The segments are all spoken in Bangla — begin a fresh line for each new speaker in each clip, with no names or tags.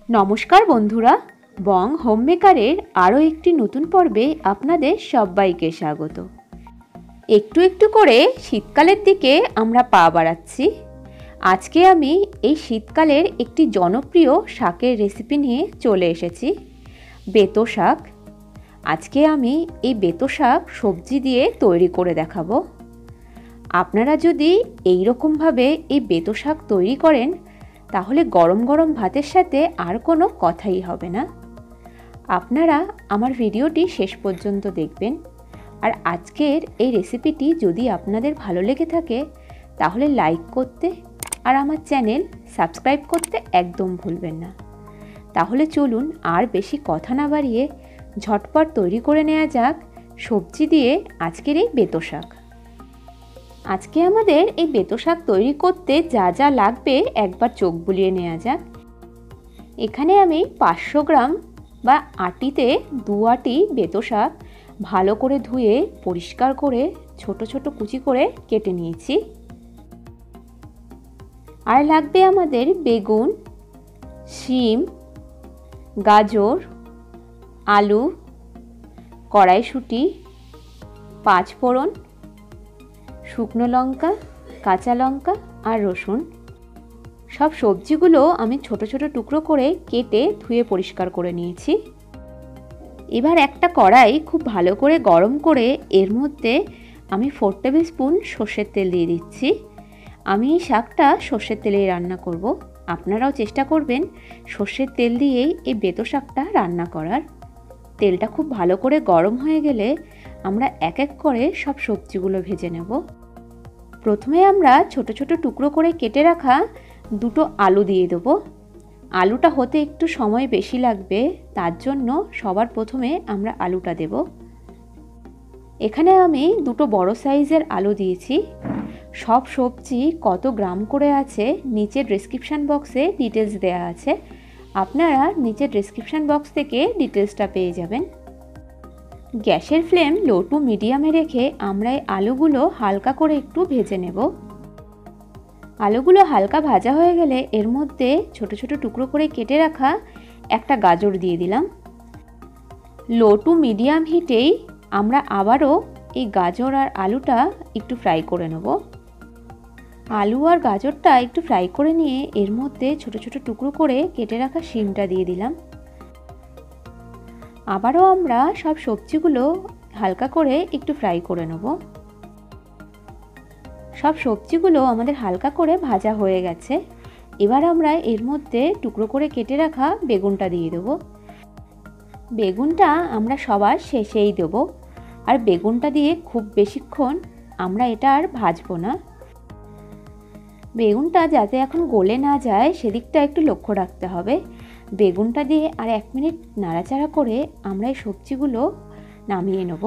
নমস্কার বন্ধুরা, বং হোমমেকারের আরও একটি নতুন পর্বে আপনাদের সবাইকে স্বাগত। একটু একটু করে শীতকালের দিকে আমরা পা বাড়াচ্ছি। আজকে আমি এই শীতকালের একটি জনপ্রিয় শাকের রেসিপি নিয়ে চলে এসেছি, বেতো শাক। আজকে আমি এই বেতো শাক সবজি দিয়ে তৈরি করে দেখাবো। আপনারা যদি এই রকমভাবে এই বেতো শাক তৈরি করেন তাহলে গরম গরম ভাতের সাথে আর কোনো কথাই হবে না। আপনারা আমার ভিডিওটি শেষ পর্যন্ত দেখবেন। আর আজকের এই রেসিপিটি যদি আপনাদের ভালো লেগে থাকে তাহলে লাইক করতে আর আমার চ্যানেল সাবস্ক্রাইব করতে একদম ভুলবেন না। তাহলে চলুন আর বেশি কথা না বাড়িয়ে ঝটপট তৈরি করে নেওয়া যাক সবজি দিয়ে আজকের এই বেতো শাক। আজকে আমাদের এই বেতো শাক তৈরি করতে যা যা লাগবে একবার চোখ বুলিয়ে নেওয়া যাক। এখানে আমি 500 গ্রাম বা আটিতে 2 আটি বেতো শাক ভালো করে ধুয়ে পরিষ্কার করে ছোট ছোট কুচি করে কেটে নিয়েছি। আর লাগবে আমাদের বেগুন, শিম, গাজর, আলু, কড়াইশুঁটি, 5 ফোড়ন, শুকনো লঙ্কা, কাঁচা লঙ্কা আর রসুন। সব সবজিগুলো আমি ছোট ছোট টুকরো করে কেটে ধুয়ে পরিষ্কার করে নিয়েছি। এবার একটা কড়াই খুব ভালো করে গরম করে এর মধ্যে আমি 4 টেবিল স্পুন সর্ষের তেল দিয়ে দিচ্ছি। আমি এই শাকটা সর্ষের তেলেই রান্না করব। আপনারাও চেষ্টা করবেন সর্ষের তেল দিয়েই এই বেতো শাকটা রান্না করার। তেলটা খুব ভালো করে গরম হয়ে গেলে আমরা এক এক করে সব সবজিগুলো ভেজে নেব। প্রথমে আমরা ছোট ছোট টুকরো করে কেটে রাখা 2টো আলু দিয়ে দেব। আলুটা হতে একটু সময় বেশি লাগবে, তার জন্য সবার প্রথমে আমরা আলুটা দেব। এখানে আমি 2টো বড় সাইজের আলু দিয়েছি। সব সবজি কত গ্রাম করে আছে নিচের ডেসক্রিপশান বক্সে ডিটেলস দেওয়া আছে, আপনারা নিচের ডেসক্রিপশান বক্স থেকে ডিটেলসটা পেয়ে যাবেন। গ্যাসের ফ্লেম লো টু মিডিয়ামে রেখে আমরা এই আলুগুলো হালকা করে একটু ভেজে নেব। আলুগুলো হালকা ভাজা হয়ে গেলে এর মধ্যে ছোট ছোট টুকরো করে কেটে রাখা একটা গাজর দিয়ে দিলাম। লো টু মিডিয়াম হিটেই আমরা আবারও এই গাজর আর আলুটা একটু ফ্রাই করে নেব। আলু আর গাজরটা একটু ফ্রাই করে নিয়ে এর মধ্যে ছোট ছোট টুকরো করে কেটে রাখা শিমটা দিয়ে দিলাম। আবারও আমরা সব সবজিগুলো হালকা করে একটু ফ্রাই করে নেব। সব সবজিগুলো আমাদের হালকা করে ভাজা হয়ে গেছে। এবার আমরা এর মধ্যে টুকরো করে কেটে রাখা বেগুনটা দিয়ে দেব। বেগুনটা আমরা সবার শেষেই দেব। আর বেগুনটা দিয়ে খুব বেশিক্ষণ আমরা এটা আর ভাজবো না। বেগুনটা যাতে এখন গলে না যায় সেদিকটা একটু লক্ষ্য রাখতে হবে। বেগুনটা দিয়ে আর 1 মিনিট নাড়াচাড়া করে আমরা এই সবজিগুলো নামিয়ে নেব।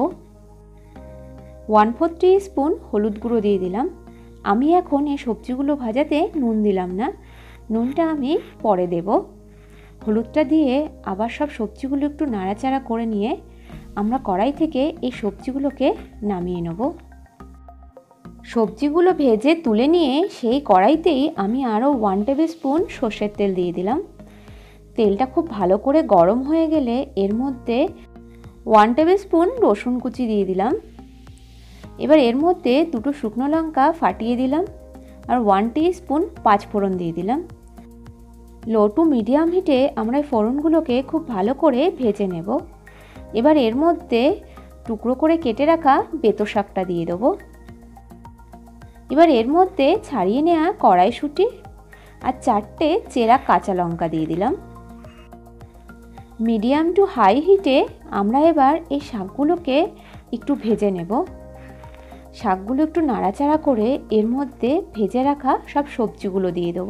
1/4 টিস্পুন হলুদ গুঁড়ো দিয়ে দিলাম। আমি এখন এই সবজিগুলো ভাজাতে নুন দিলাম না, নুনটা আমি পরে দেব। হলুদটা দিয়ে আবার সব সবজিগুলো একটু নাড়াচাড়া করে নিয়ে আমরা কড়াই থেকে এই সবজিগুলোকে নামিয়ে নেব। সবজিগুলো ভেজে তুলে নিয়ে সেই কড়াইতেই আমি আরও 1 টেবিল স্পুন সর্ষের তেল দিয়ে দিলাম। তেলটা খুব ভালো করে গরম হয়ে গেলে এর মধ্যে 1 টেবিল স্পুন রসুন কুচি দিয়ে দিলাম। এবার এর মধ্যে 2টো শুকনো লঙ্কা ফাটিয়ে দিলাম আর 1 টিস্পুন 5 ফোড়ন দিয়ে দিলাম। লো টু মিডিয়াম হিটে আমরা এই ফোড়নগুলোকে খুব ভালো করে ভেজে নেব। এবার এর মধ্যে টুকরো করে কেটে রাখা বেতো শাকটা দিয়ে দেবো। এবার এর মধ্যে ছাড়িয়ে নেওয়া কড়াইশুঁটি আর 4টে চেরা কাঁচা লঙ্কা দিয়ে দিলাম। মিডিয়াম টু হাই হিটে আমরা এবার এই শাকগুলোকে একটু ভেজে নেব। শাকগুলো একটু নাড়াচাড়া করে এর মধ্যে ভেজে রাখা সব সবজিগুলো দিয়ে দেব।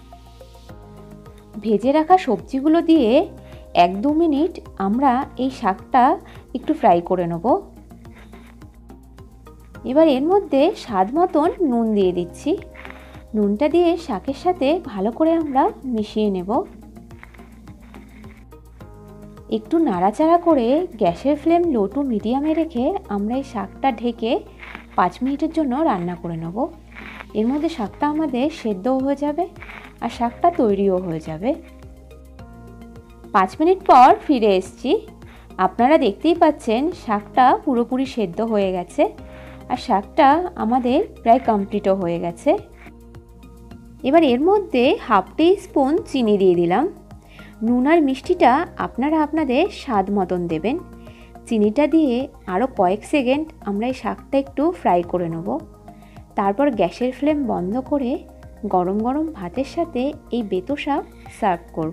ভেজে রাখা সবজিগুলো দিয়ে 1-2 মিনিট আমরা এই শাকটা একটু ফ্রাই করে নেব। এবার এর মধ্যে স্বাদ মতন নুন দিয়ে দিচ্ছি। নুনটা দিয়ে শাকের সাথে ভালো করে আমরা মিশিয়ে নেব। একটু নাড়াচাড়া করে গ্যাসের ফ্লেম লো টু মিডিয়ামে রেখে আমরা এই শাকটা ঢেকে 5 মিনিটের জন্য রান্না করে নেব। এর মধ্যে শাকটা আমাদের সেদ্ধও হয়ে যাবে আর শাকটা তৈরিও হয়ে যাবে। 5 মিনিট পর ফিরে এসেছি। আপনারা দেখতেই পাচ্ছেন শাকটা পুরোপুরি সেদ্ধ হয়ে গেছে আর শাকটা আমাদের প্রায় কমপ্লিটও হয়ে গেছে। এবার এর মধ্যে হাফ টিস্পুন চিনি দিয়ে দিলাম। নুন আর মিষ্টিটা আপনারা আপনাদের স্বাদ মতন দেবেন। চিনিটা দিয়ে আরও কয়েক সেকেন্ড আমরা এই শাকটা একটু ফ্রাই করে নেব। তারপর গ্যাসের ফ্লেম বন্ধ করে গরম গরম ভাতের সাথে এই বেতো শাক সার্ভ করব।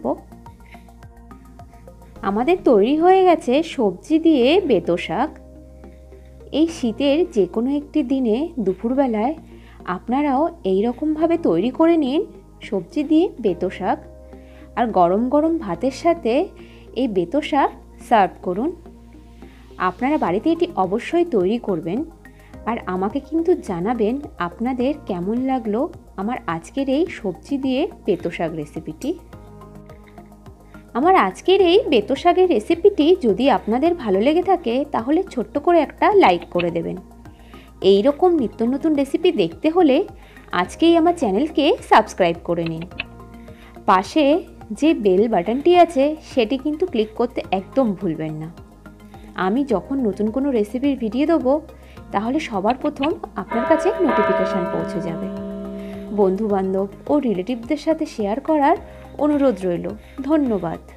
আমাদের তৈরি হয়ে গেছে সবজি দিয়ে বেতো শাক। এই শীতের যে কোনো একটি দিনে দুপুরবেলায় আপনারাও এই রকমভাবে তৈরি করে নিন সবজি দিয়ে বেতো শাক, আর গরম গরম ভাতের সাথে এই বেতো শাক সার্ভ করুন। আপনারা বাড়িতে এটি অবশ্যই তৈরি করবেন আর আমাকে কিন্তু জানাবেন আপনাদের কেমন লাগলো আমার আজকের এই সবজি দিয়ে বেতো শাক রেসিপিটি। আমার আজকের এই বেতো শাকের রেসিপিটি যদি আপনাদের ভালো লেগে থাকে তাহলে ছোট্ট করে একটা লাইক করে দেবেন। এই রকম নিত্য নতুন রেসিপি দেখতে হলে আজকেই আমার চ্যানেলকে সাবস্ক্রাইব করে নিন। পাশে যে বেল বাটনটি আছে সেটি কিন্তু ক্লিক করতে একদম ভুলবেন না। আমি যখন নতুন কোনো রেসিপির ভিডিও দেবো তাহলে সবার প্রথম আপনার কাছে নোটিফিকেশান পৌঁছে যাবে। বন্ধুবান্ধব ও রিলেটিভদের সাথে শেয়ার করার অনুরোধ রইল। ধন্যবাদ।